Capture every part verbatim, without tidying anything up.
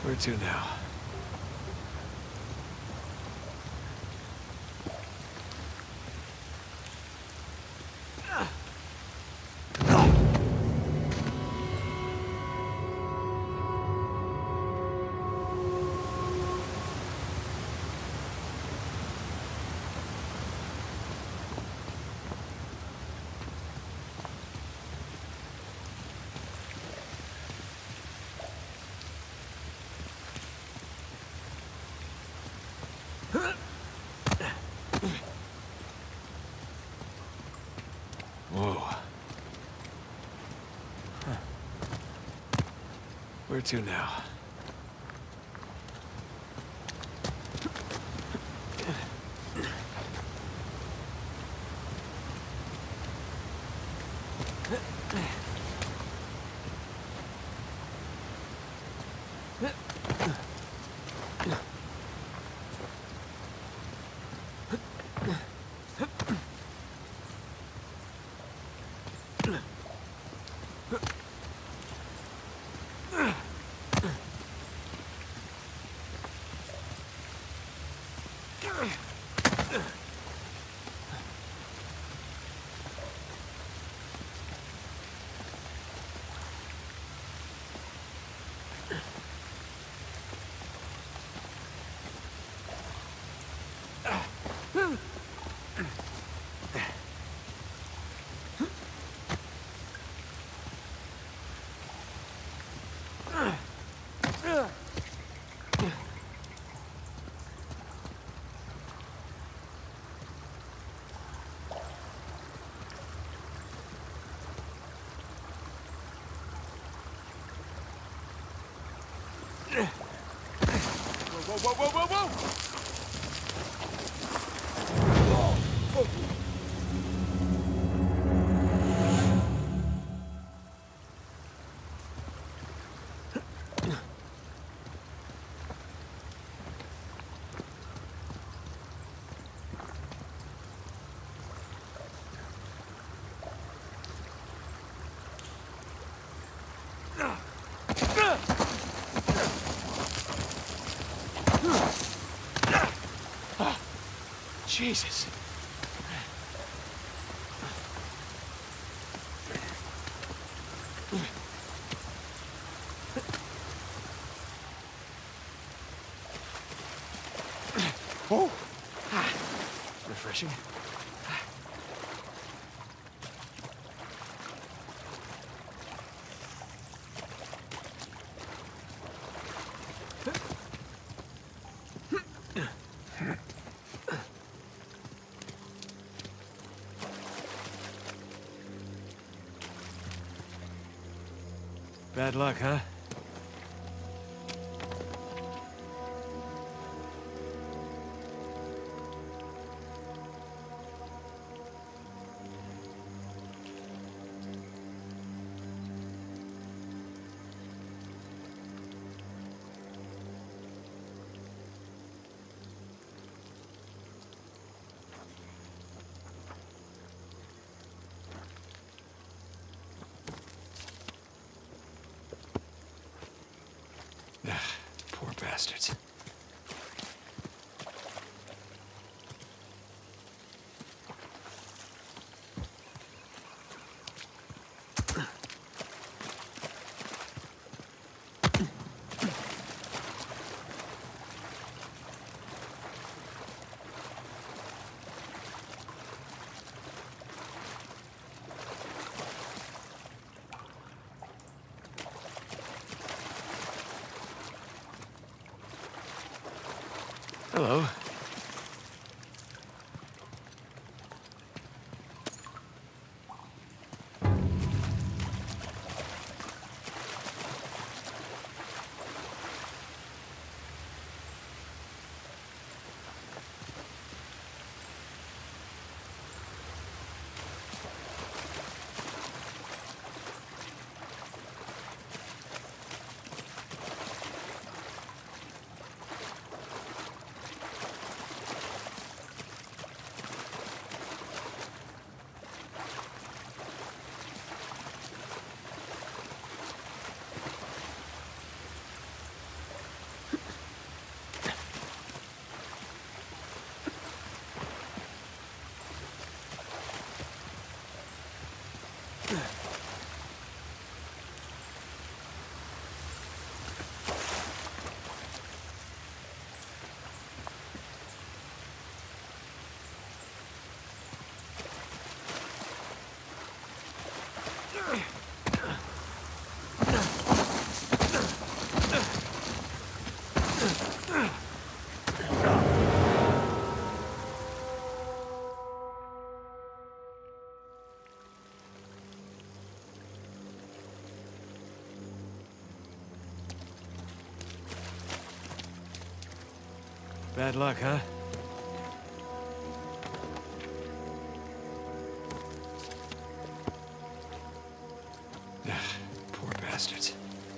Where to now? Whoa. Huh. Where to now? Whoa, whoa, whoa, whoa, whoa! Jesus. Oh. Refreshing. Bad luck, huh? Poor bastards. Hello. Bad luck, huh? Ugh, poor bastards.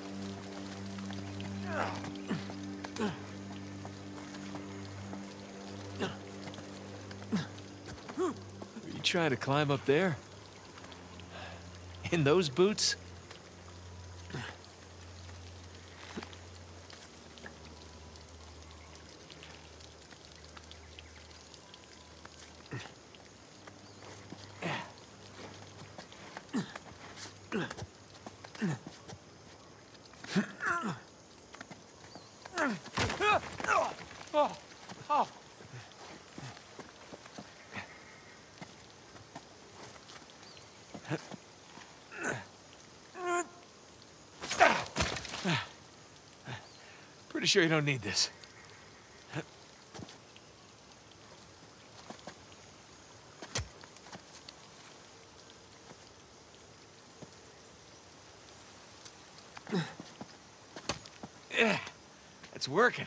Are you trying to climb up there? In those boots? Oh, oh. Pretty sure you don't need this. Yeah, it's working.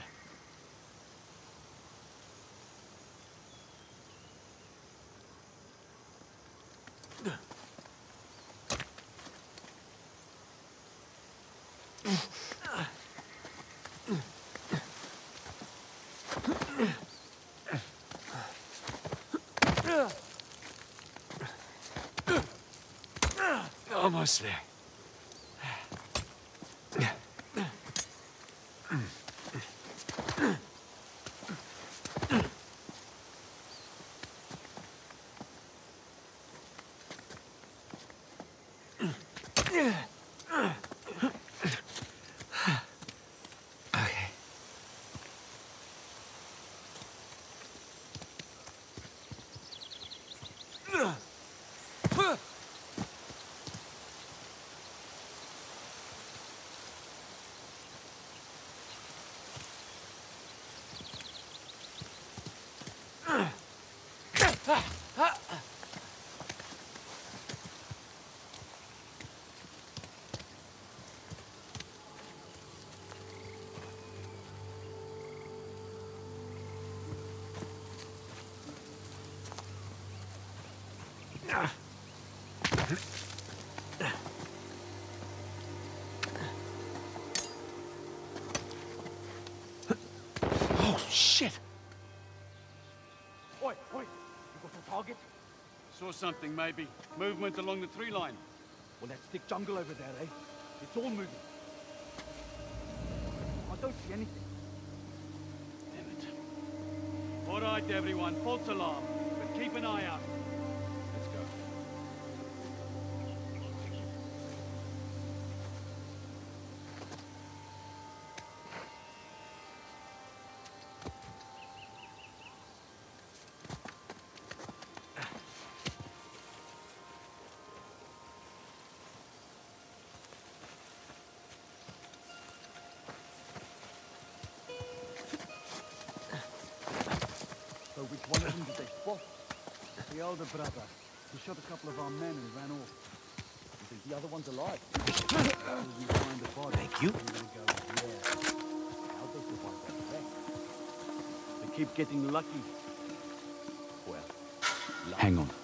Almost there. Okay. Oh, shit! Oi, oi! You got a target? Saw something, maybe. Movement along the tree line. Well, that's thick jungle over there, eh? It's all moving. I don't see anything. Damn it. All right, everyone. False alarm. But keep an eye out. Let's go. So which one of them did they spot? The older brother. He shot a couple of our men and ran off. You think the other one's alive? Until we find the body. Thank you. We're gonna go, yeah. How'd they survive that wreck? They keep getting lucky. Well, lucky. Hang on.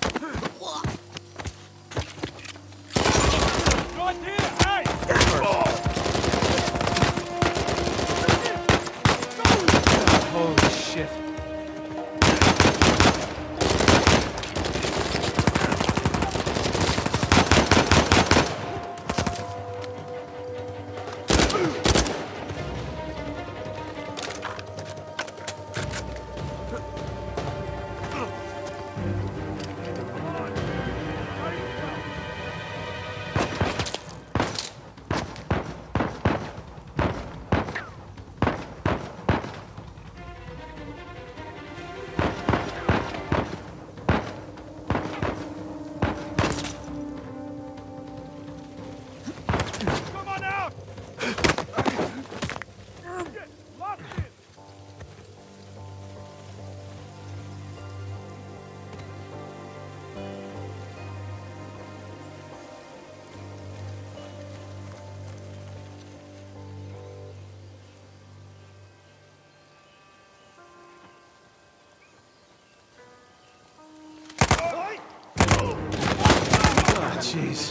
Right here! Hey! Holy shit. Jeez.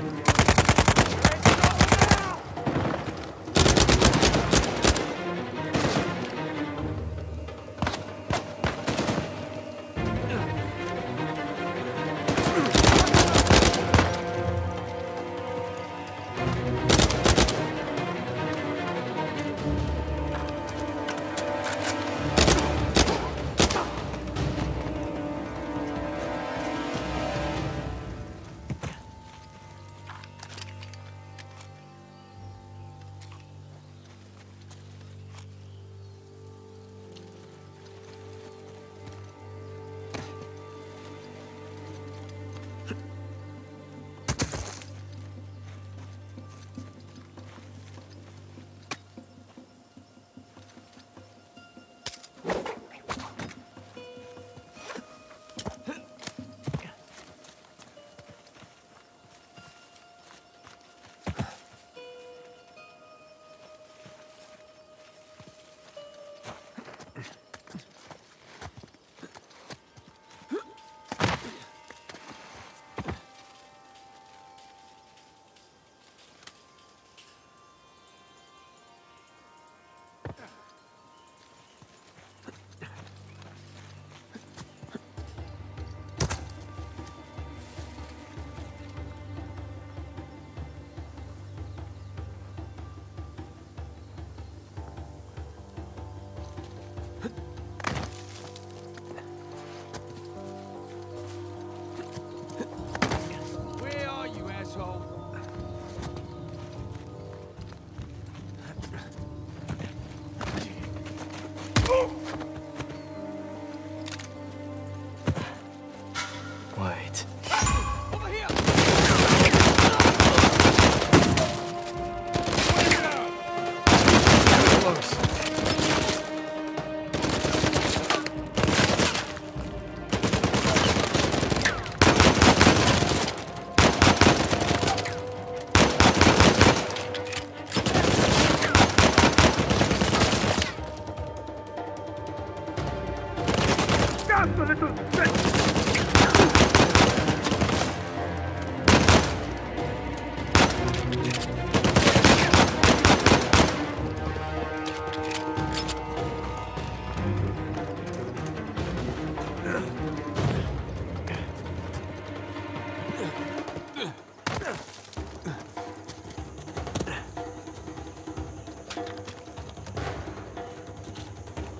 Where are you, asshole? Wait. Over here! Close.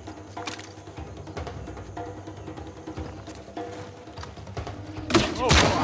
Oh,